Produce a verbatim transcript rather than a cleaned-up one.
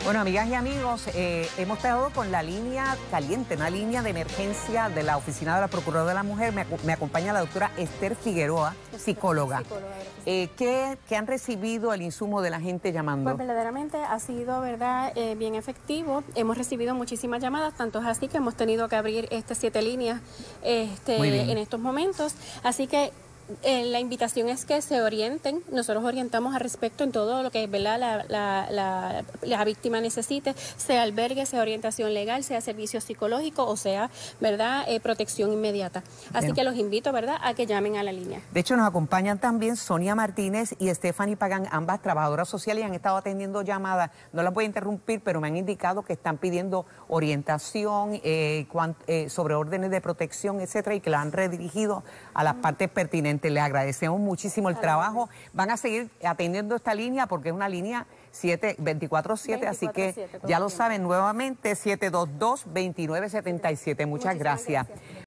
Bueno, amigas y amigos, eh, hemos estado con la línea caliente, una línea de emergencia de la Oficina de la Procuradora de la Mujer. Me, me acompaña la doctora Esther Figueroa, psicóloga. psicóloga eh, ¿qué, ¿Qué han recibido el insumo de la gente llamando? Pues verdaderamente ha sido, ¿verdad?, eh, bien efectivo. Hemos recibido muchísimas llamadas, tanto es así que hemos tenido que abrir este, siete líneas este, en estos momentos. Así que Eh, la invitación es que se orienten. Nosotros orientamos al respecto en todo lo que, ¿verdad?, la, la, la, la víctima necesite, sea albergue, sea orientación legal, sea servicio psicológico o sea, ¿verdad?, eh, protección inmediata. Así Bien. que los invito, ¿verdad?, a que llamen a la línea. De hecho, nos acompañan también Sonia Martínez y Stephanie Pagan, ambas trabajadoras sociales, y han estado atendiendo llamadas. No las voy a interrumpir, pero me han indicado que están pidiendo orientación eh, eh, sobre órdenes de protección, etcétera, y que la han redirigido a las mm. partes pertinentes. Le agradecemos muchísimo el trabajo. Van a seguir atendiendo esta línea porque es una línea veinticuatro siete, así que ya lo saben nuevamente, siete dos dos, dos nueve siete siete. Muchas gracias. gracias.